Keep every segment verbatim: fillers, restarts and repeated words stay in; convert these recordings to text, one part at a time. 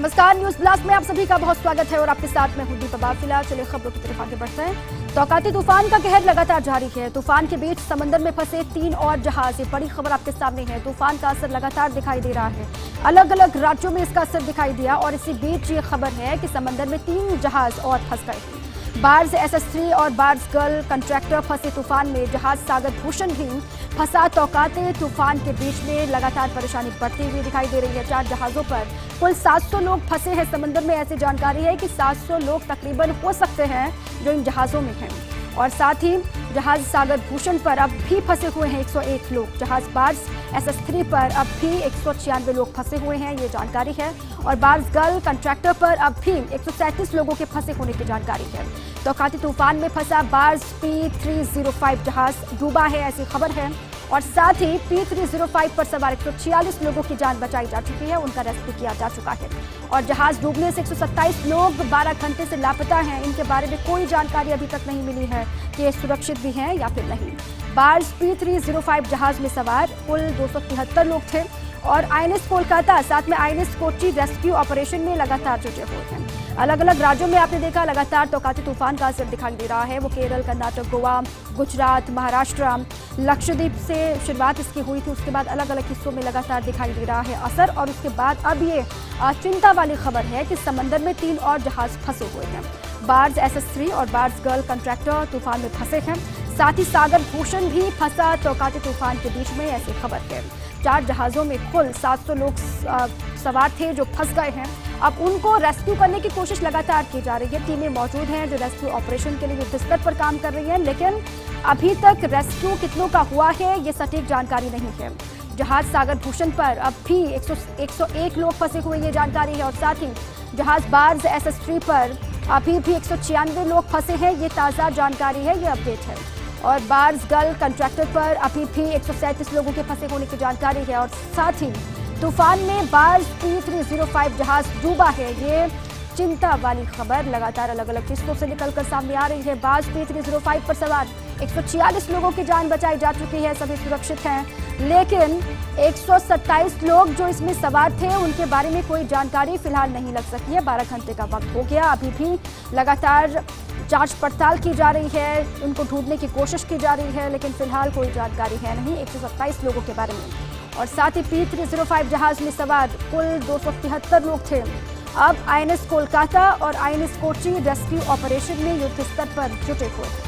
नमस्कार, news blast में आप सभी का बहुत स्वागत है और आपके साथ मैं हूं दीपा बाफिला। चलिए खबरों की तरफ आगे बढ़ते हैं। तौकाती तूफान का कहर लगातार जारी है। तूफान के बीच समंदर में फंसे तीन और जहाज, ये बड़ी खबर आपके सामने है। तूफान का असर लगातार दिखाई दे रहा है, अलग अलग राज्यों में इसका असर दिखाई दिया और इसी बीच ये खबर है कि समंदर में तीन जहाज और फंस गए हैं। बार्ज एस एस थ्री और बार्ज गर्ल कंट्रैक्टर फंसे तूफान में। जहाज सागर भूषण भी फंसा तौकाते तूफान के बीच में। लगातार परेशानी बढ़ती हुई दिखाई दे रही है। चार जहाजों पर कुल सात सौ लोग फंसे हैं समंदर में। ऐसी जानकारी है कि सात सौ लोग तकरीबन हो सकते हैं जो इन जहाजों में हैं। और साथ ही जहाज सागर भूषण पर अब भी फंसे हुए हैं एक सौ एक लोग। जहाज बार्ज एस एस थ्री पर अब भी एक सौ छियानवे लोग फंसे हुए हैं, ये जानकारी है। और बार्ज गर्ल कंट्रैक्टर पर अब भी एक सौ सैंतीस लोगों के फंसे होने की जानकारी है। तौकाती तूफान में फंसा barge P three zero five जहाज डूबा है, ऐसी खबर है। और साथ ही पी थ्री जीरो फाइव पर सवार एक सौ छियालीस लोगों की जान बचाई जा चुकी है, उनका रेस्क्यू किया जा चुका है। और जहाज डूबने से एक सौ सत्ताईस लोग बारह घंटे से लापता हैं। इनके बारे में कोई जानकारी अभी तक नहीं मिली है कि ये सुरक्षित भी हैं या फिर नहीं। Barge P three zero five जहाज में सवार कुल दो सौ तिहत्तर लोग थे और आई एन एस कोलकाता साथ में I N S Kochi rescue operation में लगातार जुटे हुए हैं। अलग अलग राज्यों में आपने देखा लगातार तौकाती तूफान का असर दिखाई दे रहा है। वो केरल, कर्नाटक, गोवा, गुजरात, महाराष्ट्र, लक्षद्वीप से शुरुआत इसकी हुई थी, उसके बाद अलग अलग हिस्सों में लगातार दिखाई दे रहा है असर। और उसके बाद अब ये चिंता वाली खबर है कि समंदर में तीन और जहाज फंसे हुए हैं। बार्ज एस एस थ्री और बार्ज गर्ल कंट्रैक्टर तूफान में फंसे हैं। साथ ही सागर भूषण भी फंसा तौकाती तूफान के बीच में, ऐसी खबर है। चार जहाजों में कुल सात सौ लोग सवार थे जो फंस गए हैं। अब उनको रेस्क्यू करने की कोशिश लगातार की जा रही है। टीमें मौजूद हैं जो रेस्क्यू ऑपरेशन के लिए युद्ध स्तर पर काम कर रही हैं, लेकिन अभी तक रेस्क्यू कितनों का हुआ है ये सटीक जानकारी नहीं है। जहाज सागर भूषण पर अब भी एक सौ एक लोग फंसे हुए, ये जानकारी है। और साथ ही जहाज बार्ज एस एस थ्री पर अभी भी एक सौ छियानवे लोग फंसे हैं, ये ताज़ा जानकारी है, ये अपडेट है। और बार्ज गर्ल कंट्रैक्टर पर अभी भी एक सौ सैंतीस लोगों के फंसे होने की जानकारी है। और साथ ही तूफान में barge P three zero five जहाज डूबा है, ये चिंता वाली खबर लगातार अलग अलग हिस्सों से निकलकर सामने आ रही है। Barge P three zero five पर सवार एक सौ छियालीस लोगों की जान बचाई जा चुकी है, सभी सुरक्षित हैं, लेकिन एक सौ सत्ताईस लोग जो इसमें सवार थे उनके बारे में कोई जानकारी फिलहाल नहीं लग सकी है। बारह घंटे का वक्त हो गया, अभी भी लगातार जांच पड़ताल की जा रही है, उनको ढूंढने की कोशिश की जा रही है, लेकिन फिलहाल कोई जानकारी है नहीं एक सौ सत्ताईस लोगों के बारे में। और साथ ही पी थ्री जीरो फाइव जहाज में सवार कुल दो सौ तिहत्तर लोग थे। अब आई एन एस कोलकाता और I N S Kochi rescue operation में युद्ध स्तर पर जुटे हुए हैं।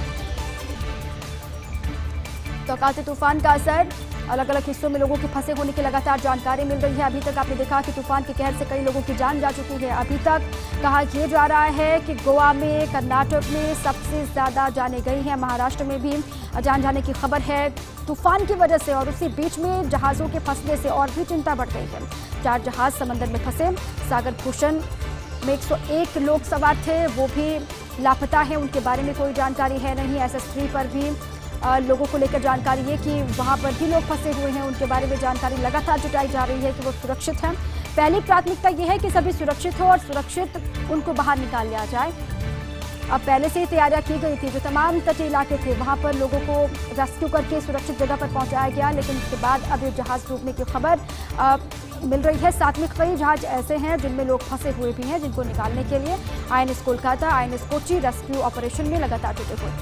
तौकाती तूफान का असर, अलग अलग हिस्सों में लोगों के फंसे होने की लगातार जानकारी मिल रही है। अभी तक आपने देखा कि तूफान के कहर से कई लोगों की जान जा चुकी है। अभी तक कहा यह जा रहा है कि गोवा में, कर्नाटक में सबसे ज़्यादा जाने गई हैं। महाराष्ट्र में भी जान जाने की खबर है तूफान की वजह से। और उसी बीच में जहाज़ों के फंसने से और भी चिंता बढ़ गई है। चार जहाज समंदर में फंसे। सागर भूषण में एक सौ एक लोग सवार थे, वो भी लापता है, उनके बारे में कोई जानकारी है नहीं। एस एस थ्री पर भी आ, लोगों को लेकर जानकारी है कि वहां पर भी लोग फंसे हुए हैं, उनके बारे में जानकारी लगातार जुटाई जा रही है कि वो सुरक्षित हैं। पहली प्राथमिकता ये है कि सभी सुरक्षित हो और सुरक्षित उनको बाहर निकाल लिया जाए। अब पहले से ही तैयारियां की गई थी, जो तमाम तटीय इलाके थे वहां पर लोगों को रेस्क्यू करके सुरक्षित जगह पर पहुंचाया गया, लेकिन उसके बाद अब ये जहाज डूबने की खबर मिल रही है। साथ में कई जहाज ऐसे हैं जिनमें लोग फंसे हुए भी हैं, जिनको निकालने के लिए I N S Kolkata, I N S Kochi rescue operation में लगातार जुटे हुए।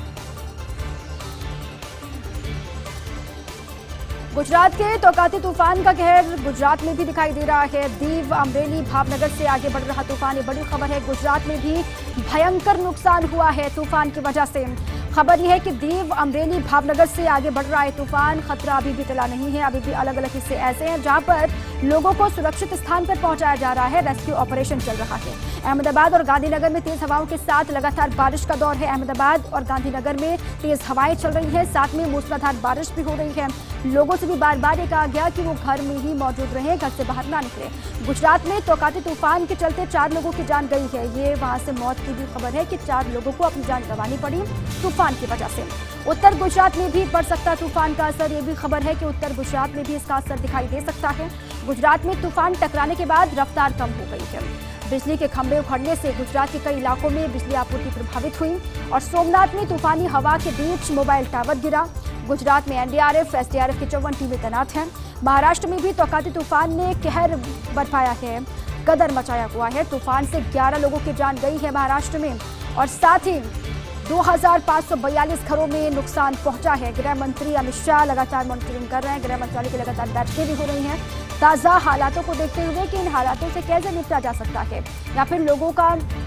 गुजरात के तौकाती तूफान का कहर गुजरात में भी दिखाई दे रहा है। दीव, अमरेली, भावनगर से आगे बढ़ रहा तूफान, ये बड़ी खबर है। गुजरात में भी भयंकर नुकसान हुआ है तूफान की वजह से। खबर यह है कि दीव, अमरेली, भावनगर से आगे बढ़ रहा है तूफान। खतरा अभी भी टला नहीं है, अभी भी अलग अलग हिस्से ऐसे हैं जहां पर लोगों को सुरक्षित स्थान पर पहुंचाया जा रहा है, रेस्क्यू ऑपरेशन चल रहा है। अहमदाबाद और गांधीनगर में तेज हवाओं के साथ लगातार बारिश का दौर है। अहमदाबाद और गांधीनगर में तेज हवाएं चल रही है, साथ में मूसलाधार बारिश भी हो रही है। लोगों से भी बार बार ये कहा गया कि वो घर में ही मौजूद रहें, घर से बाहर ना निकले। गुजरात में तौकाती तूफान के चलते चार लोगों की जान गई है, ये वहां से मौत की भी खबर है कि चार लोगों को अपनी जान गंवानी पड़ी तूफान की वजह से। उत्तर गुजरात में भी पड़ सकता तूफान का असर, ये भी खबर है कि उत्तर गुजरात में भी इसका असर दिखाई दे सकता है। गुजरात में तूफान टकराने के बाद रफ्तार कम हो गई है। बिजली के खंभे उखड़ने से गुजरात के कई इलाकों में बिजली आपूर्ति प्रभावित हुई। और सोमनाथ में तूफानी हवा के बीच मोबाइल टावर गिरा। गुजरात में N D R F, S D R F की चौवन टीमें तैनात हैं। महाराष्ट्र में भी तौकाती तूफान ने कहर बरपाया है। गदर मचाया हुआ है। तूफान से ग्यारह लोगों की जान गई है महाराष्ट्र में और साथ ही दो हज़ार पाँच सौ बयालीस घरों में नुकसान पहुंचा है। गृह मंत्री अमित शाह लगातार मॉनिटरिंग कर रहे हैं। गृह मंत्रालय की लगातार बैठकें भी हो रही हैं ताज़ा हालातों को देखते हुए कि इन हालातों से कैसे निपटा जा सकता है या फिर लोगों का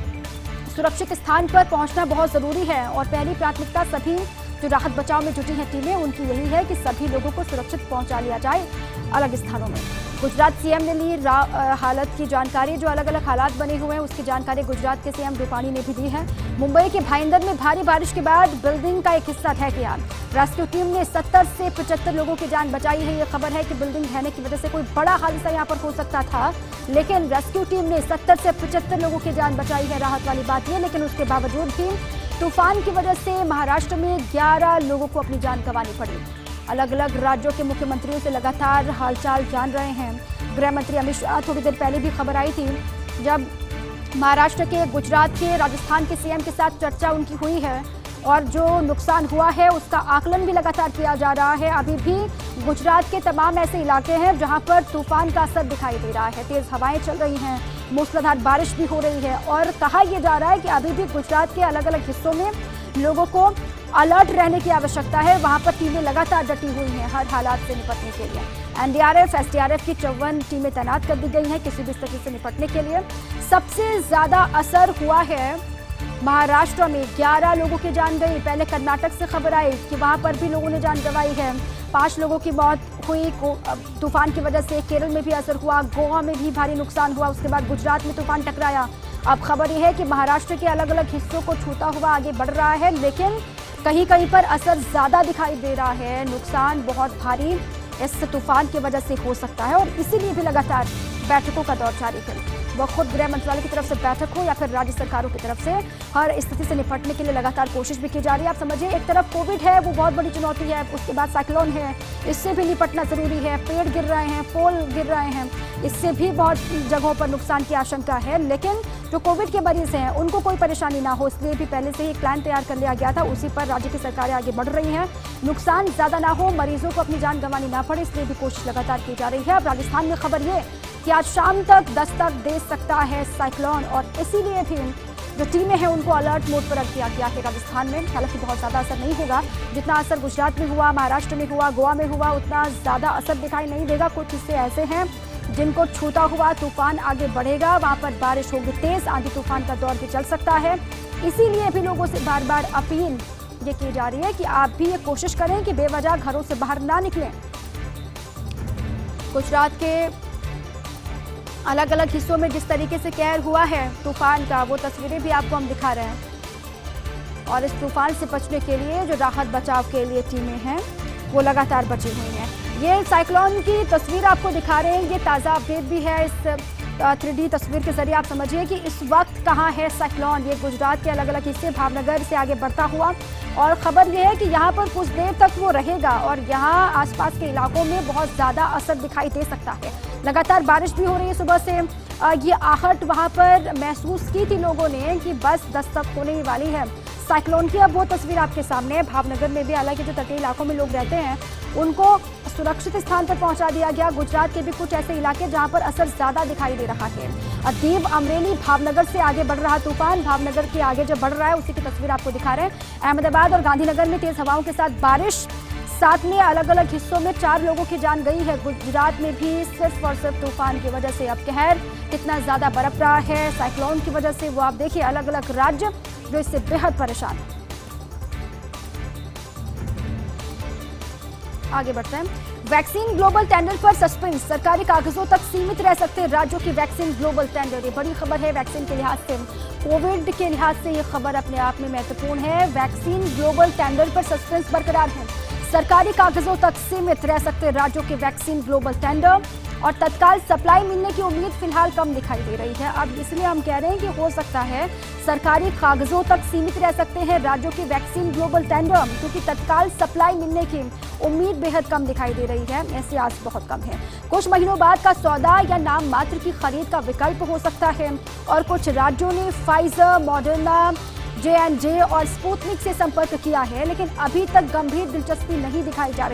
सुरक्षित स्थान पर पहुंचना बहुत जरूरी है। और पहली प्राथमिकता सभी जो राहत बचाव में जुटी हैं टीमें, उनकी यही है कि सभी लोगों को सुरक्षित पहुंचा लिया जाए अलग स्थानों में। गुजरात सीएम ने ली हालत की जानकारी, जो अलग अलग हालात बने हुए हैं उसकी जानकारी गुजरात के सीएम रूपाणी ने भी दी है। मुंबई के भाईंदर में भारी बारिश के बाद बिल्डिंग का एक हिस्सा ढह गया। रेस्क्यू टीम ने सत्तर से पचहत्तर लोगों की जान बचाई है। ये खबर है कि बिल्डिंग ढहने की वजह से कोई बड़ा हादसा यहाँ पर हो सकता था, लेकिन रेस्क्यू टीम ने सत्तर से पचहत्तर लोगों की जान बचाई है। राहत वाली बात यह, लेकिन उसके बावजूद भी तूफान की वजह से महाराष्ट्र में ग्यारह लोगों को अपनी जान गंवानी पड़ी। अलग अलग राज्यों के मुख्यमंत्रियों से लगातार हालचाल जान रहे हैं। गृह मंत्री अमित शाह, थोड़ी देर पहले भी खबर आई थी जब महाराष्ट्र के, गुजरात के, राजस्थान के सीएम के साथ चर्चा उनकी हुई है और जो नुकसान हुआ है उसका आकलन भी लगातार किया जा रहा है। अभी भी गुजरात के तमाम ऐसे इलाके हैं जहां पर तूफान का असर दिखाई दे रहा है। तेज हवाएं चल रही हैं, मूसलाधार बारिश भी हो रही है और कहा यह जा रहा है कि अभी भी गुजरात के अलग अलग हिस्सों में लोगों को अलर्ट रहने की आवश्यकता है। वहां पर टीमें लगातार डटी हुई हैं हर हालात से निपटने के लिए। एनडीआरएफ, एसडीआरएफ की चौवन टीमें तैनात कर दी गई हैं किसी भी स्थिति से निपटने के लिए। सबसे ज्यादा असर हुआ है महाराष्ट्र में, ग्यारह लोगों की जान गई। पहले कर्नाटक से खबर आई कि वहां पर भी लोगों ने जान गंवाई है, पांच लोगों की मौत हुई तूफान की वजह से। केरल में भी असर हुआ, गोवा में भी भारी नुकसान हुआ, उसके बाद गुजरात में तूफान टकराया। अब खबर यह है कि महाराष्ट्र के अलग अलग हिस्सों को छूता हुआ आगे बढ़ रहा है, लेकिन कहीं कहीं पर असर ज्यादा दिखाई दे रहा है। नुकसान बहुत भारी इस तूफान की वजह से हो सकता है और इसीलिए भी लगातार बैठकों का दौर जारी है। वह खुद गृह मंत्रालय की तरफ से बैठक हो या फिर राज्य सरकारों की तरफ से हर स्थिति से निपटने के लिए लगातार कोशिश भी की जा रही है। आप समझिए, एक तरफ कोविड है, वो बहुत बड़ी चुनौती है, उसके बाद साइक्लोन है, इससे भी निपटना जरूरी है। पेड़ गिर रहे हैं, पोल गिर रहे हैं, इससे भी बहुत जगहों पर नुकसान की आशंका है। लेकिन जो कोविड के मरीज हैं उनको कोई परेशानी ना हो, इसलिए भी पहले से ही एक प्लान तैयार कर लिया गया था। उसी पर राज्य की सरकारें आगे बढ़ रही हैं। नुकसान ज्यादा ना हो, मरीजों को अपनी जान गंवानी ना पड़े, इसलिए भी कोशिश लगातार की जा रही है। अब राजस्थान में खबर ये कि आज शाम तक दस्तक दे सकता है साइक्लोन और इसीलिए भी जो टीमें हैं उनको अलर्ट मोड पर रख दिया गया है राजस्थान में। हालांकि बहुत ज़्यादा असर नहीं होगा, जितना असर गुजरात में हुआ, महाराष्ट्र में हुआ, गोवा में हुआ, उतना ज़्यादा असर दिखाई नहीं देगा। कुछ हिस्से ऐसे हैं जिनको छूता हुआ तूफान आगे बढ़ेगा, वहाँ पर बारिश होगी तेज़, आंधी तूफान का दौर भी चल सकता है। इसीलिए भी लोगों से बार बार अपील ये की जा रही है कि आप भी ये कोशिश करें कि बेवजह घरों से बाहर ना निकलें। गुजरात के अलग अलग हिस्सों में जिस तरीके से कहर हुआ है तूफान का, वो तस्वीरें भी आपको हम दिखा रहे हैं। और इस तूफान से बचने के लिए जो राहत बचाव के लिए टीमें हैं वो लगातार बची हुई हैं। ये साइक्लोन की तस्वीर आपको दिखा रहे हैं, ये ताज़ा अपडेट भी है इस थ्री डी तस्वीर के जरिए। आप समझिए कि इस वक्त कहाँ है साइक्लोन। ये गुजरात के अलग अलग हिस्से, भावनगर से आगे बढ़ता हुआ, और खबर यह है कि यहाँ पर कुछ देर तक वो रहेगा और यहाँ आसपास के इलाकों में बहुत ज़्यादा असर दिखाई दे सकता है। लगातार बारिश भी हो रही है सुबह से। ये आहट वहाँ पर महसूस की थी लोगों ने कि बस दस्तक होने ही वाली है साइक्लोन की। अब वो तस्वीर आपके सामने है। भावनगर में भी, हालांकि जो तटीय इलाकों में लोग रहते हैं उनको सुरक्षित स्थान पर पहुंचा दिया गया। गुजरात के भी कुछ ऐसे इलाके जहां पर असर ज्यादा दिखाई दे रहा है। दीव, अमरेली, भावनगर से आगे बढ़ रहा तूफान, भावनगर के आगे जब बढ़ रहा है उसी की तस्वीर आपको दिखा रहे हैं। अहमदाबाद और गांधीनगर में तेज हवाओं के साथ बारिश, साथ में अलग अलग हिस्सों में चार लोगों की जान गई है। गुजरात में भी सिर्फ और सिर्फ तूफान की वजह से अब कहर कितना ज्यादा बरप रहा है साइक्लोन की वजह से, वो आप देखिए। अलग अलग राज्य जो इससे बेहद परेशान है। आगे बढ़ते हैं। वैक्सीन ग्लोबल टेंडर पर सस्पेंस, सरकारी कागजों तक सीमित रह सकते हैं राज्यों की वैक्सीन ग्लोबल टेंडर। ये बड़ी खबर है वैक्सीन के लिहाज से, कोविड के लिहाज से ये खबर अपने आप में महत्वपूर्ण है। वैक्सीन ग्लोबल टेंडर पर सस्पेंस बरकरार है, सरकारी कागजों तक सीमित रह सकते राज्यों के वैक्सीन ग्लोबल टेंडर और तत्काल सप्लाई मिलने की उम्मीद फिलहाल कम दिखाई दे रही है। अब इसलिए हम कह रहे हैं कि हो सकता है सरकारी कागजों तक सीमित रह सकते हैं राज्यों के वैक्सीन ग्लोबल टेंडर, क्योंकि तत्काल सप्लाई मिलने की उम्मीद बेहद कम दिखाई दे रही है। ऐसी आस बहुत कम है। कुछ महीनों बाद का सौदा या नाम मात्र की खरीद का विकल्प हो सकता है और कुछ राज्यों ने Pfizer, Moderna, J and J और स्पुतनिक से संपर्क किया है, लेकिन अभी तक गंभीर दिलचस्पी नहीं दिखाई जा रही।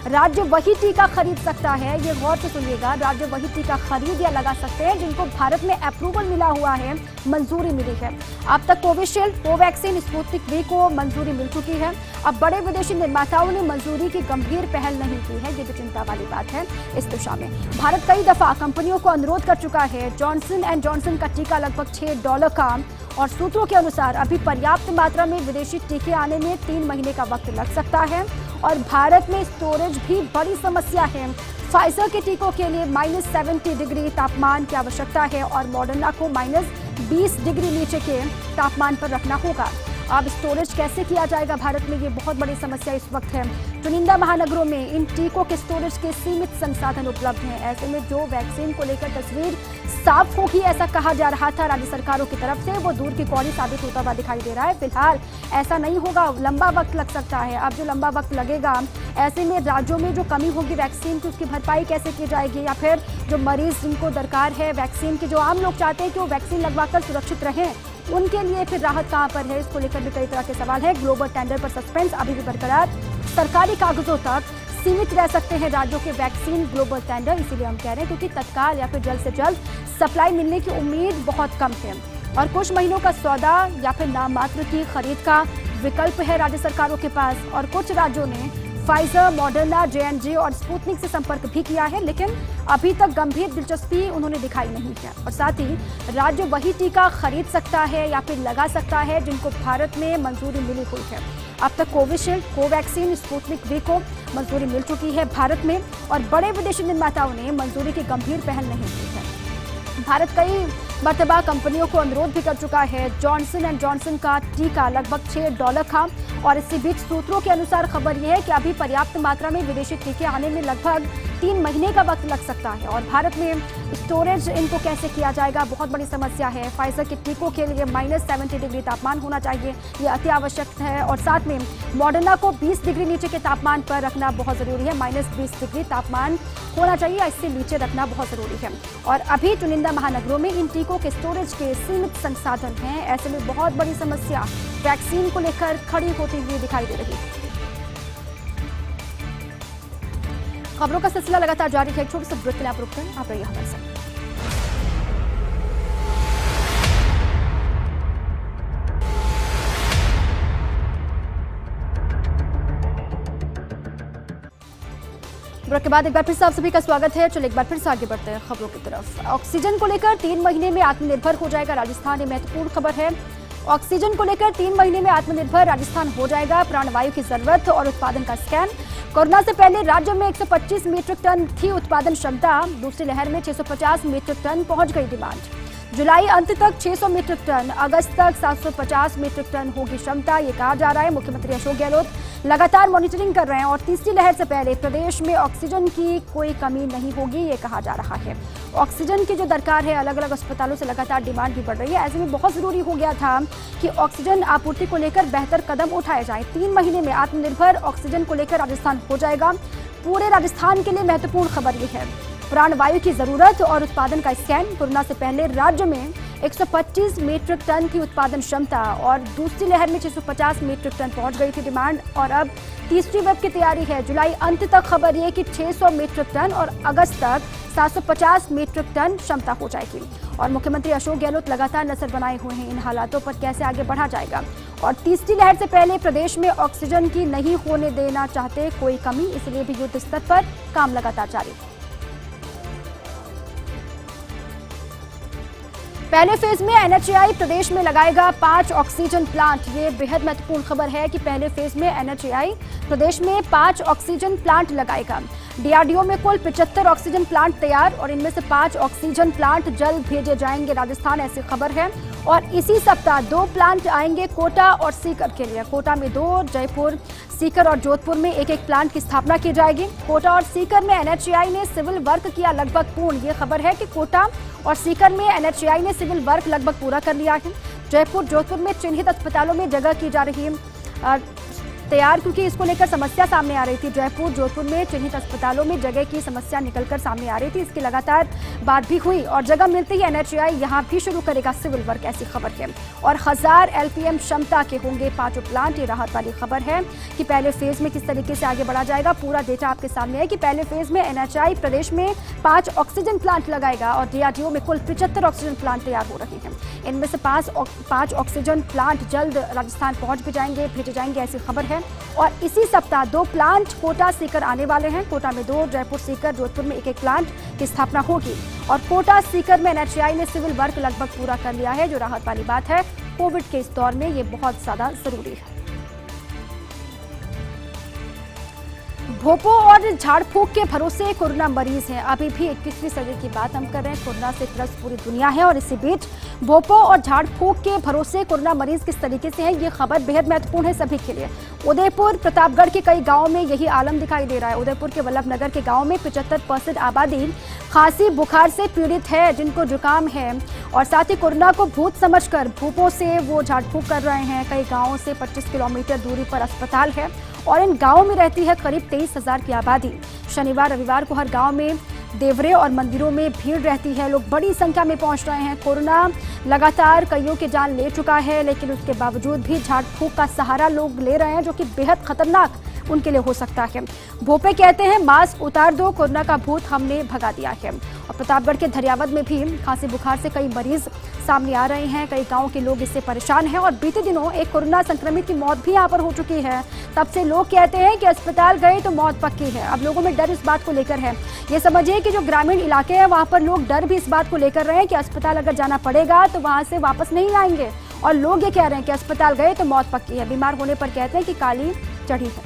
राज्य वही टीका खरीद सकता है, ये गौर से सुनिएगा, राज्य वही टीका खरीद या लगा सकते हैं जिनको भारत में अप्रूवल मिला हुआ है, मंजूरी मिली है। अब तक कोविशील्ड, कोवैक्सीन, स्पुतनिक वी को मंजूरी मिल चुकी है। अब बड़े विदेशी निर्माताओं ने मंजूरी की गंभीर पहल नहीं की है, ये भी चिंता वाली बात है। इस दिशा में भारत कई दफा कंपनियों को अनुरोध कर चुका है। जॉनसन एंड जॉनसन का टीका लगभग छह डॉलर का, और सूत्रों के अनुसार अभी पर्याप्त मात्रा में विदेशी टीके आने में तीन महीने का वक्त लग सकता है। और भारत में स्टोरेज भी बड़ी समस्या है। फाइजर के टीकों के लिए माइनस सेवेंटी डिग्री तापमान की आवश्यकता है और मॉडर्ना को माइनस बीस डिग्री नीचे के तापमान पर रखना होगा। अब स्टोरेज कैसे किया जाएगा भारत में, ये बहुत बड़ी समस्या इस वक्त है। चुनिंदा महानगरों में इन टीकों के स्टोरेज के सीमित संसाधन उपलब्ध हैं। ऐसे में जो वैक्सीन को लेकर तस्वीर साफ होगी, ऐसा कहा जा रहा था राज्य सरकारों की तरफ से, वो दूर की कौड़ी साबित होता हुआ दिखाई दे रहा है। फिलहाल ऐसा नहीं होगा, लंबा वक्त लग सकता है। अब जो लंबा वक्त लगेगा, ऐसे में राज्यों में जो कमी होगी वैक्सीन की, उसकी भरपाई कैसे की जाएगी, या फिर जो मरीज जिनको दरकार है वैक्सीन की, जो आम लोग चाहते हैं कि वो वैक्सीन लगवाकर सुरक्षित रहें, उनके लिए फिर राहत कहां पर है, इसको लेकर भी कई तरह के सवाल है। ग्लोबल टेंडर पर सस्पेंस अभी भी बरकरार, सरकारी कागजों तक सीमित रह सकते हैं राज्यों के वैक्सीन ग्लोबल टेंडर, इसीलिए हम कह रहे हैं क्योंकि तत्काल या फिर जल्द से जल्द सप्लाई मिलने की उम्मीद बहुत कम है। और कुछ महीनों का सौदा या फिर नाम मात्र की खरीद का विकल्प है राज्य सरकारों के पास। और कुछ राज्यों ने Pfizer, Moderna, J and J और स्पुतनिक से संपर्क भी किया है, लेकिन अभी तक गंभीर दिलचस्पी उन्होंने दिखाई नहीं है। और साथ ही राज्य वही टीका खरीद सकता है या फिर लगा सकता है जिनको भारत में मंजूरी मिली हुई है। अब तक कोविशील्ड, कोवैक्सीन, स्पुतनिक वी को मंजूरी मिल चुकी है भारत में, और बड़े विदेशी निर्माताओं ने मंजूरी की गंभीर पहल नहीं की है। भारत कई मरतबा कंपनियों को अनुरोध भी कर चुका है। जॉनसन एंड जॉनसन का टीका लगभग छह डॉलर का, और इसी बीच सूत्रों के अनुसार खबर यह है कि अभी पर्याप्त मात्रा में विदेशी टीके आने में लगभग तीन महीने का वक्त लग सकता है। और भारत में स्टोरेज इनको कैसे किया जाएगा, बहुत बड़ी समस्या है। फाइजर के टीकों के लिए माइनस सेवेंटी डिग्री तापमान होना चाहिए, ये अति आवश्यक है। और साथ में मॉडर्ना को बीस डिग्री नीचे के तापमान पर रखना बहुत ज़रूरी है, माइनस बीस डिग्री तापमान होना चाहिए, इससे नीचे रखना बहुत ज़रूरी है। और अभी चुनिंदा महानगरों में इन टीकों के स्टोरेज के सीमित संसाधन हैं। ऐसे में बहुत बड़ी समस्या वैक्सीन को लेकर खड़ी होती हुई दिखाई दे रही है। खबरों का सिलसिला लगातार जारी है। एक छोटे से ब्रेक के लिए आप रुकते हैं, आप रहिए हमारे साथ। ब्रेक के बाद एक बार फिर से आप सभी का स्वागत है। चलिए एक बार फिर से आगे बढ़ते हैं खबरों की तरफ। ऑक्सीजन को लेकर तीन महीने में आत्मनिर्भर हो जाएगा राजस्थान, ये महत्वपूर्ण खबर है। ऑक्सीजन को लेकर तीन महीने में आत्मनिर्भर राजस्थान हो जाएगा। प्राणवायु की जरूरत और उत्पादन का स्कैन। कोरोना से पहले राज्य में एक सौ पच्चीस मीट्रिक टन थी उत्पादन क्षमता, दूसरी लहर में छह सौ पचास मीट्रिक टन पहुंच गई डिमांड। जुलाई अंत तक छह सौ मीट्रिक टन, अगस्त तक सात सौ पचास मीट्रिक टन होगी क्षमता, ये कहा जा रहा है। मुख्यमंत्री अशोक गहलोत लगातार मॉनिटरिंग कर रहे हैं और तीसरी लहर से पहले प्रदेश में ऑक्सीजन की कोई कमी नहीं होगी, ये कहा जा रहा है। ऑक्सीजन की जो दरकार है, अलग अलग अस्पतालों से लगातार डिमांड भी बढ़ रही है। ऐसे में बहुत जरूरी हो गया था कि ऑक्सीजन आपूर्ति को लेकर बेहतर कदम उठाए जाए। तीन महीने में आत्मनिर्भर ऑक्सीजन को लेकर राजस्थान हो जाएगा। पूरे राजस्थान के लिए महत्वपूर्ण खबर यह है। प्राणवायु की जरूरत और उत्पादन का स्कैन। कोरोना से पहले राज्य में एक सौ पच्चीस मीट्रिक टन की उत्पादन क्षमता और दूसरी लहर में छह सौ पचास मीट्रिक टन पहुंच गई थी डिमांड, और अब तीसरी वेब की तैयारी है। जुलाई अंत तक खबर ये कि छह सौ मीट्रिक टन और अगस्त तक सात सौ पचास मीट्रिक टन क्षमता हो जाएगी। और मुख्यमंत्री अशोक गहलोत लगातार नजर बनाए हुए हैं इन हालातों पर, कैसे आगे बढ़ा जाएगा। और तीसरी लहर से पहले प्रदेश में ऑक्सीजन की नहीं होने देना चाहते कोई कमी, इसलिए भी युद्ध स्तर पर काम लगातार जारी है। पहले फेज में एनएचएआई प्रदेश में लगाएगा पांच ऑक्सीजन प्लांट। ये बेहद महत्वपूर्ण खबर है कि पहले फेज में एनएचएआई प्रदेश में पांच ऑक्सीजन प्लांट लगाएगा। डीआरडीओ में कुल पचहत्तर ऑक्सीजन प्लांट तैयार, और इनमें से पांच ऑक्सीजन प्लांट जल्द भेजे जाएंगे राजस्थान, ऐसी खबर है। और इसी सप्ताह दो प्लांट आएंगे कोटा और सीकर के लिए। कोटा में दो, जयपुर, सीकर और जोधपुर में एक एक प्लांट की स्थापना की जाएगी। कोटा और सीकर में एनएचएआई ने सिविल वर्क किया लगभग पूर्ण। ये खबर है कि कोटा और सीकर में एनएचएआई ने सिविल वर्क लगभग पूरा कर लिया है। जयपुर, जोधपुर में चिन्हित अस्पतालों में जगह की जा रही है तैयार, क्योंकि इसको लेकर समस्या सामने आ रही थी। जयपुर जोधपुर में चिन्हित अस्पतालों में जगह की समस्या निकलकर सामने आ रही थी। इसकी लगातार बात भी हुई और जगह मिलते ही एनएचएआई यहां भी शुरू करेगा सिविल वर्क, ऐसी खबर है। और हजार एलपीएम क्षमता के होंगे पांचों प्लांट, ये राहत वाली खबर है कि पहले फेज में किस तरीके से आगे बढ़ा जाएगा। पूरा डेटा आपके सामने है कि पहले फेज में एनएचएआई प्रदेश में पांच ऑक्सीजन प्लांट लगाएगा और डीआरडीओ में कुल पिचहत्तर ऑक्सीजन प्लांट तैयार हो रहे हैं। इनमें से पांच पांच ऑक्सीजन प्लांट जल्द राजस्थान पहुंच भी जाएंगे, भेजे जाएंगे, ऐसी खबर है। और इसी सप्ताह दो प्लांट कोटा सीकर आने वाले हैं। कोटा में दो, जयपुर सीकर, जोधपुर में एक एक प्लांट की स्थापना होगी। और कोटा सीकर में एनएचएआई ने सिविल वर्क लगभग पूरा कर लिया है, जो राहत वाली बात है। कोविड के इस दौर में ये बहुत ज्यादा जरूरी है। भोपो और झाड़ फूक के भरोसे कोरोना मरीज हैं। अभी भी इक्कीसवीं सदी की बात हम कर रहे हैं। कोरोना से त्रस्त पूरी दुनिया है और इसी बीच भोपो और झाड़ फूक के भरोसे कोरोना मरीज किस तरीके से है, ये खबर बेहद महत्वपूर्ण है सभी के लिए। उदयपुर प्रतापगढ़ के कई गांवों में यही आलम दिखाई दे रहा है। उदयपुर के वल्लभनगर के गांव में पचहत्तर परसेंट आबादी खांसी बुखार से पीड़ित है, जिनको जुकाम है और साथ ही कोरोना को भूत समझकर भूपों से वो झाड़ फूक कर रहे हैं। कई गाँवों से पच्चीस किलोमीटर दूरी पर अस्पताल है और इन गांवों में रहती है करीब तेईस हजार की आबादी। शनिवार रविवार को हर गांव में देवरे और मंदिरों में भीड़ रहती है, लोग बड़ी संख्या में पहुंच रहे हैं। कोरोना लगातार कईयों की जान ले चुका है, लेकिन उसके बावजूद भी झाड़ फूक का सहारा लोग ले रहे हैं, जो कि बेहद खतरनाक उनके लिए हो सकता है। भोपे कहते हैं मास्क उतार दो, कोरोना का भूत हमने भगा दिया है। और प्रतापगढ़ के धरियावद में भी खांसी बुखार से कई मरीज सामने आ रहे हैं। कई गांव के लोग इससे परेशान हैं और बीते दिनों एक कोरोना संक्रमित की मौत भी यहां पर हो चुकी है। तब से लोग कहते हैं कि अस्पताल गए तो मौत पक्की है। अब लोगों में डर इस बात को लेकर है। ये समझिए कि जो ग्रामीण इलाके हैं वहां पर लोग डर भी इस बात को लेकर रहे हैं कि अस्पताल अगर जाना पड़ेगा तो वहां से वापस नहीं आएंगे। और लोग ये कह रहे हैं कि अस्पताल गए तो मौत पक्की है। बीमार होने पर कहते हैं कि काली चढ़ी है।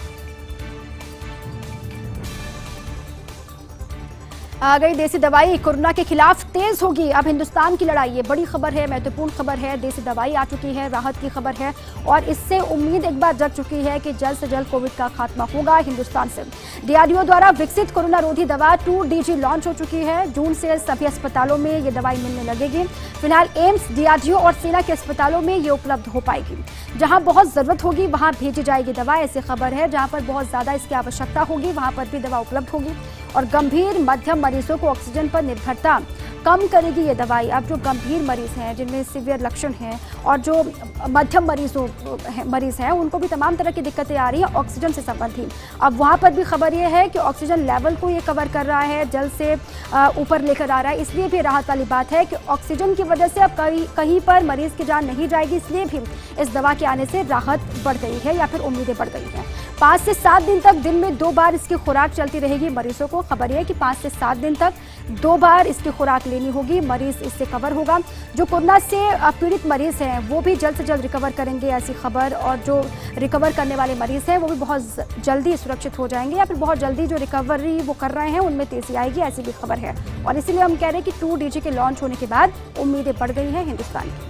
आ गई देसी दवाई, कोरोना के खिलाफ तेज होगी अब हिंदुस्तान की लड़ाई। ये बड़ी खबर है, महत्वपूर्ण खबर है। देसी दवाई आ चुकी है, राहत की खबर है और इससे उम्मीद एक बार जग चुकी है कि जल्द से जल्द कोविड का खात्मा होगा हिंदुस्तान से। डीआरडीओ द्वारा विकसित कोरोना रोधी दवा टू डीजी लॉन्च हो चुकी है। जून से सभी अस्पतालों में ये दवाई मिलने लगेगी। फिलहाल एम्स, डीआरडीओ और सेना के अस्पतालों में ये उपलब्ध हो पाएगी। जहां बहुत जरूरत होगी वहां भेजी जाएगी दवा, ऐसी खबर है। जहां पर बहुत ज्यादा इसकी आवश्यकता होगी वहां पर भी दवा उपलब्ध होगी। और गंभीर मध्यम मरीजों को ऑक्सीजन पर निर्भरता कम करेगी ये दवाई। अब जो गंभीर मरीज हैं, जिनमें सीवियर लक्षण हैं और जो मध्यम मरीजों मरीज हैं, उनको भी तमाम तरह की दिक्कतें आ रही हैं ऑक्सीजन से संबंधित। अब वहाँ पर भी खबर ये है कि ऑक्सीजन लेवल को ये कवर कर रहा है, जल्द से ऊपर लेकर आ रहा है। इसलिए भी राहत वाली बात है कि ऑक्सीजन की वजह से अब कहीं कहीं पर मरीज की जान नहीं जाएगी। इसलिए भी इस दवा के आने से राहत बढ़ गई है या फिर उम्मीदें बढ़ गई हैं। पाँच से सात दिन तक दिन में दो बार इसकी खुराक चलती रहेगी मरीजों को। खबर यह है कि पाँच से सात दिन तक दो बार इसकी खुराक लेनी होगी, मरीज इससे कवर होगा। जो कोरोना से पीड़ित मरीज हैं वो भी जल्द से जल्द रिकवर करेंगे, ऐसी खबर। और जो रिकवर करने वाले मरीज हैं वो भी बहुत जल्दी सुरक्षित हो जाएंगे या फिर बहुत जल्दी जो रिकवरी वो कर रहे हैं उनमें तेजी आएगी, ऐसी भी खबर है। और इसीलिए हम कह रहे हैं कि टू डीजी के लॉन्च होने के बाद उम्मीदें बढ़ गई हैं हिंदुस्तान की।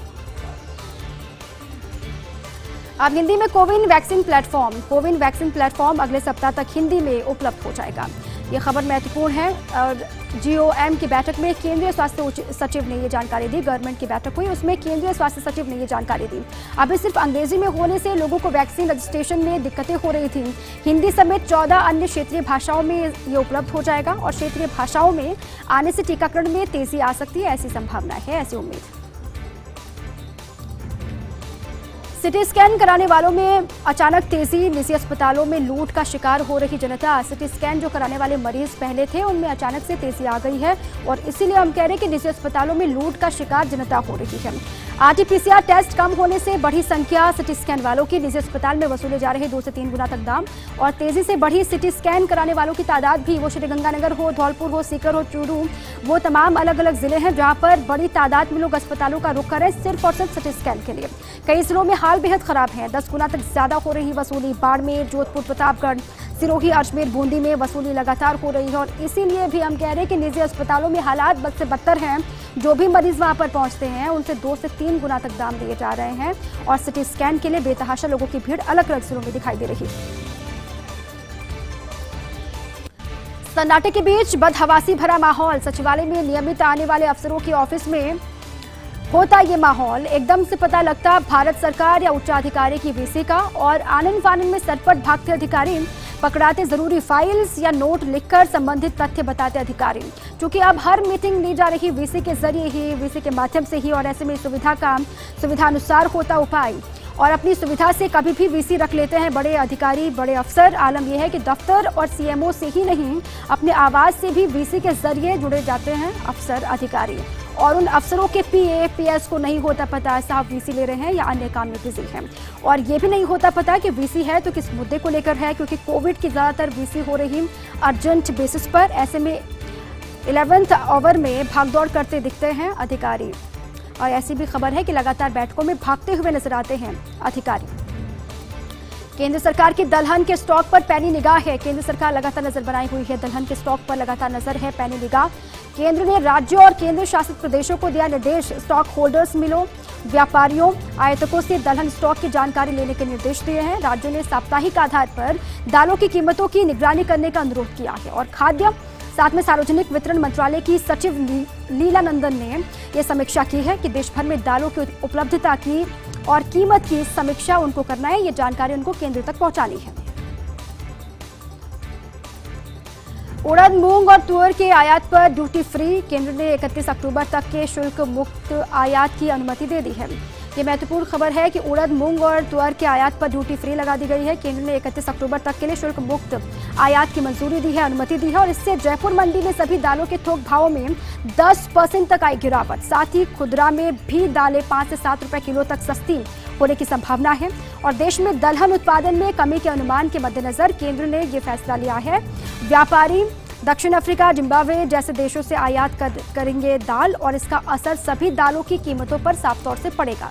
अब हिंदी में CoWIN vaccine platform CoWIN vaccine platform अगले सप्ताह तक हिंदी में उपलब्ध हो जाएगा। ये खबर महत्वपूर्ण है। और जीओएम की बैठक में केंद्रीय स्वास्थ्य सचिव ने ये जानकारी दी। गवर्नमेंट की बैठक हुई, उसमें केंद्रीय स्वास्थ्य सचिव ने ये जानकारी दी। अभी सिर्फ अंग्रेजी में होने से लोगों को वैक्सीन रजिस्ट्रेशन में दिक्कतें हो रही थी। हिंदी समेत चौदह अन्य क्षेत्रीय भाषाओं में ये उपलब्ध हो जाएगा और क्षेत्रीय भाषाओं में आने से टीकाकरण में तेजी आ सकती है, ऐसी संभावना है, ऐसी उम्मीद। सिटी स्कैन कराने वालों में अचानक तेजी, निजी अस्पतालों में लूट का शिकार हो रही जनता। सिटी स्कैन जो कराने वाले मरीज पहले थे उनमें अचानक से तेजी आ गई है और इसीलिए हम कह रहे हैं कि निजी अस्पतालों में लूट का शिकार जनता हो रही है। आरटीपीसीआर टेस्ट कम होने से बढ़ी संख्या सिटी स्कैन वालों की। निजी अस्पताल में वसूले जा रहे दो से तीन गुना तक दाम और तेजी से बढ़ी सिटी स्कैन कराने वालों की तादाद भी। वो श्रीगंगानगर हो, धौलपुर हो, सीकर हो, चूरू, वो तमाम अलग अलग जिले हैं जहां पर बड़ी तादाद में लोग अस्पतालों का रुख कर रहे हैं सिर्फ और सिर्फ सिटी स्कैन के लिए। कई जिलों में हाल बेहद खराब है, दस गुना तक ज्यादा हो रही वसूली। बाड़मेर, जोधपुर, प्रतापगढ़, सिरोही, अजमेर, बूंदी में वसूली लगातार हो रही है और इसीलिए भी हम कह रहे हैं कि निजी अस्पतालों में हालात बद से बदतर हैं। जो भी मरीज वहां पर पहुंचते हैं उनसे दो से तीन गुना तक दाम दिए जा रहे हैं और सिटी स्कैन के लिए बेतहाशा लोगों की भीड़ अलग अलग जिलों में दिखाई दे रही है। सन्नाटे के बीच बदहवासी भरा माहौल। सचिवालय में नियमित आने वाले अफसरों के ऑफिस में होता ये माहौल, एकदम से पता लगता भारत सरकार या उच्चाधिकारी की वीसी का, और आनन फानन में सरपट भागते अधिकारी, पकड़ाते जरूरी फाइल्स या नोट लिखकर संबंधित तथ्य बताते अधिकारी। क्योंकि अब हर मीटिंग ली जा रही वीसी के जरिए ही, वीसी के माध्यम से ही, और ऐसे में सुविधा का सुविधानुसार होता उपाय, और अपनी सुविधा से कभी भी वीसी रख लेते हैं बड़े अधिकारी, बड़े अफसर। आलम यह है कि दफ्तर और सीएमओ से ही नहीं, अपने आवाज से भी वीसी के जरिए जुड़े जाते हैं अफसर अधिकारी, और उन अफसरों के पीए पीएस को नहीं होता पता साहब वीसी ले रहे हैं या अन्य काम में बिजी हैं, और ये भी नहीं होता पता कि वीसी है तो किस मुद्दे को लेकर है, क्योंकि कोविड की ज्यादातर वीसी हो रही अर्जेंट बेसिस पर। ऐसे में इलेवेंथ आवर में भागदौड़ करते दिखते हैं अधिकारी, और ऐसी भी खबर है कि लगातार बैठकों में भागते हुए नजर आते हैं अधिकारी। केंद्र सरकार की दलहन के स्टॉक पर पैनी निगाह है। केंद्र सरकार लगातार नजर बनाई हुई है, दलहन के स्टॉक पर लगातार नजर है, पैनी निगाह। केंद्र ने राज्यों और केंद्र शासित प्रदेशों को दिया निर्देश, स्टॉक होल्डर्स, मिलों, व्यापारियों, आयातकों से दलहन स्टॉक की जानकारी लेने के निर्देश दिए हैं। राज्यों ने साप्ताहिक आधार पर दालों की कीमतों की निगरानी करने का अनुरोध किया है, और खाद्य साथ में सार्वजनिक वितरण मंत्रालय की सचिव लीला नंदन ने यह समीक्षा की है कि देश भर में दालों की उपलब्धता की और कीमत की समीक्षा उनको करना है, ये जानकारी उनको केंद्र तक पहुंचानी है। उड़द, मूंग और तुअर के आयात पर ड्यूटी फ्री, केंद्र ने इकतीस अक्टूबर तक के शुल्क मुक्त आयात की अनुमति दे दी है। ये महत्वपूर्ण खबर है कि उड़द, मूंग और तुअर के आयात पर ड्यूटी फ्री लगा दी गई है। केंद्र ने इकतीस अक्टूबर तक के लिए शुल्क मुक्त आयात की मंजूरी दी है, अनुमति दी है, और इससे जयपुर मंडी में सभी दालों के थोक भावों में दस परसेंट तक आई गिरावट। साथ ही खुदरा में भी दालें पाँच से सात रुपए किलो तक सस्ती होने की संभावना है, और देश में दलहन उत्पादन में कमी के अनुमान के मद्देनजर केंद्र ने ये फैसला लिया है। व्यापारी दक्षिण अफ्रीका, जिम्बाब्वे जैसे देशों से आयात कर, करेंगे दाल, और इसका असर सभी दालों की कीमतों पर साफ तौर से पड़ेगा।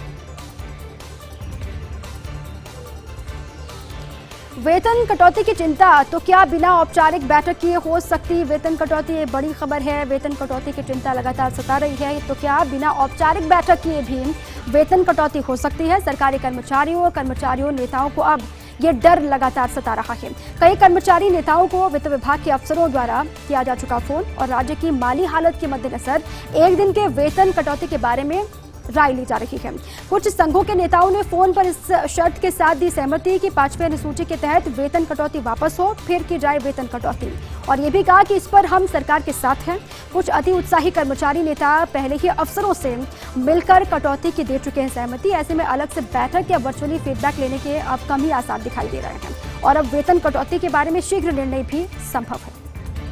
वेतन कटौती की चिंता, तो क्या बिना औपचारिक बैठक किए हो सकती वेतन कटौती? ये बड़ी खबर है, वेतन कटौती की चिंता लगातार सता रही है, तो क्या बिना औपचारिक बैठक किए भी वेतन कटौती हो सकती है? सरकारी कर्मचारियों और कर्मचारियों नेताओं को अब ये डर लगातार सता रहा है। कई कर्मचारी नेताओं को वित्त विभाग के अफसरों द्वारा किया जा चुका फोन, और राज्य की माली हालत के मद्देनजर एक दिन के वेतन कटौती के बारे में राय ली जा रही है। कुछ संघों के नेताओं ने फोन पर इस शर्त के साथ दी सहमति कि पांचवें अनुसूची के तहत वेतन कटौती वापस हो, फिर की जाए वेतन कटौती, और ये भी कहा कि इस पर हम सरकार के साथ हैं। कुछ अति उत्साही कर्मचारी नेता पहले ही अफसरों से मिलकर कटौती की दे चुके हैं सहमति। ऐसे में अलग से बैठक या वर्चुअली फीडबैक लेने के अब कम ही आसार दिखाई दे रहे हैं, और अब वेतन कटौती के बारे में शीघ्र निर्णय भी संभव है।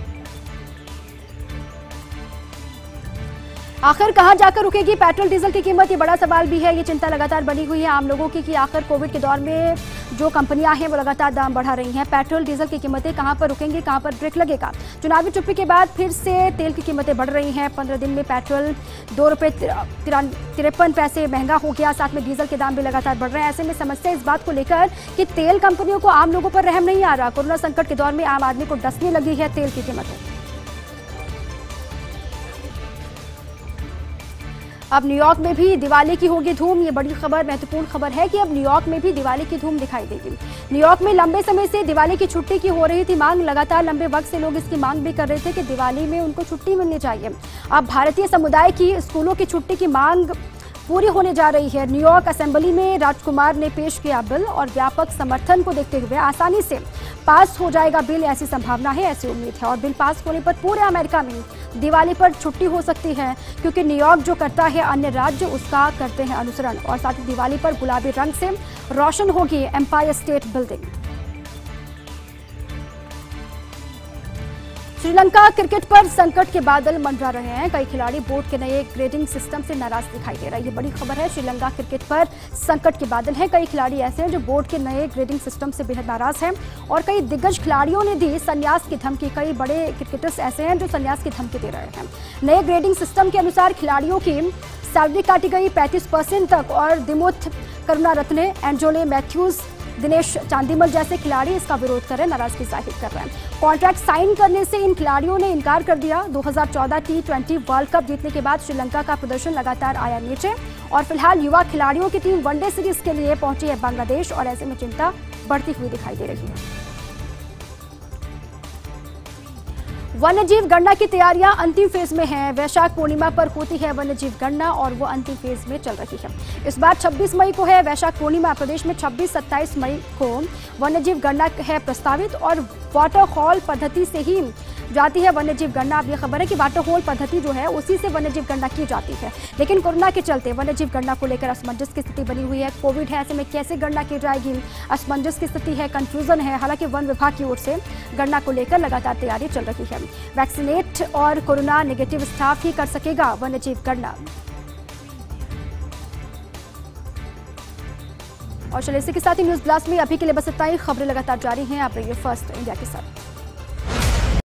आखिर कहां जाकर रुकेगी पेट्रोल डीजल की कीमत, ये बड़ा सवाल भी है। ये चिंता लगातार बनी हुई है आम लोगों की कि आखिर कोविड के दौर में जो कंपनियां हैं वो लगातार दाम बढ़ा रही हैं। पेट्रोल डीजल की कीमतें कहां पर रुकेंगी, कहां पर ब्रेक लगेगा? चुनावी चुप्पी के बाद फिर से तेल की कीमतें बढ़ रही हैं। पंद्रह दिन में पेट्रोल दो रुपये तिरपन पैसे महंगा हो गया, साथ में डीजल के दाम भी लगातार बढ़ रहे हैं। ऐसे में समस्या इस बात को लेकर कि तेल कंपनियों को आम लोगों पर रहम नहीं आ रहा। कोरोना संकट के दौर में आम आदमी को डसने लगी है तेल की कीमतें। अब न्यूयॉर्क में भी दिवाली की होगी धूम, ये बड़ी खबर, महत्वपूर्ण खबर है कि अब न्यूयॉर्क में भी दिवाली की धूम दिखाई देगी। न्यूयॉर्क में लंबे समय से दिवाली की छुट्टी की हो रही थी मांग, लगातार लंबे वक्त से लोग इसकी मांग भी कर रहे थे कि दिवाली में उनको छुट्टी मिलनी चाहिए। अब भारतीय समुदाय की स्कूलों की छुट्टी की मांग पूरी होने जा रही है। न्यूयॉर्क असेंबली में राजकुमार ने पेश किया बिल, और व्यापक समर्थन को देखते हुए आसानी से पास हो जाएगा बिल, ऐसी संभावना है, ऐसी उम्मीद है। और बिल पास होने पर पूरे अमेरिका में दिवाली पर छुट्टी हो सकती है, क्योंकि न्यूयॉर्क जो करता है अन्य राज्य उसका करते हैं अनुसरण। और साथ ही दिवाली पर गुलाबी रंग से रोशन होगी Empire State Building. Sri Lanka cricket पर संकट के बादल मंडरा रहे हैं। कई खिलाड़ी बोर्ड के नए ग्रेडिंग सिस्टम से नाराज दिखाई दे रहा है। ये बड़ी खबर है, श्रीलंका क्रिकेट पर संकट के बादल हैं। कई खिलाड़ी ऐसे हैं जो बोर्ड के नए ग्रेडिंग सिस्टम से बेहद नाराज हैं, और कई दिग्गज खिलाड़ियों ने दी संन्यास की धमकी। कई बड़े क्रिकेटर्स ऐसे हैं जो संन्यास की धमकी दे रहे हैं। नए ग्रेडिंग सिस्टम के अनुसार खिलाड़ियों की सैलरी काटी गई पैंतीस परसेंट तक, और दिमुथ करुणारत्ने, एंजोले मैथ्यूज, दिनेश चांदीमल जैसे खिलाड़ी इसका विरोध कर रहे हैं, नाराजगी जाहिर कर रहे हैं। कॉन्ट्रैक्ट साइन करने से इन खिलाड़ियों ने इनकार कर दिया। दो हज़ार चौदह टी ट्वेंटी वर्ल्ड कप जीतने के बाद श्रीलंका का प्रदर्शन लगातार आया नीचे, और फिलहाल युवा खिलाड़ियों की टीम वनडे सीरीज के लिए पहुंची है बांग्लादेश, और ऐसे में चिंता बढ़ती हुई दिखाई दे रही है। वन्यजीव गणना की तैयारियां अंतिम फेज में हैं। वैशाख पूर्णिमा पर होती है वन्यजीव गणना और वो अंतिम फेज में चल रही है। इस बार छब्बीस मई को है वैशाख पूर्णिमा। प्रदेश में छब्बीस सत्ताईस मई को वन्यजीव गणना है प्रस्तावित और वाटर हॉल पद्धति से ही जाती है वन्यजीव गणना। अब ये खबर है कि वाटर होल पद्धति जो है उसी से वन्यजीव गणना की जाती है, लेकिन कोरोना के चलते वन्यजीव गणना को लेकर असमंजस की स्थिति बनी हुई है। कोविड है, ऐसे में कैसे गणना की जाएगी, असमंजस की स्थिति है, कंफ्यूजन है। हालांकि वन विभाग की ओर से गणना को लेकर लगातार तैयारी चल रही है। वैक्सीनेट और कोरोना नेगेटिव स्टाफ ही कर सकेगा वन्यजीव गणना। और चलिए इसी के साथ ही न्यूज ब्लास्ट में अभी के लिए बस इतना ही। खबरें लगातार जारी हैं, आप रहिए फर्स्ट इंडिया के साथ।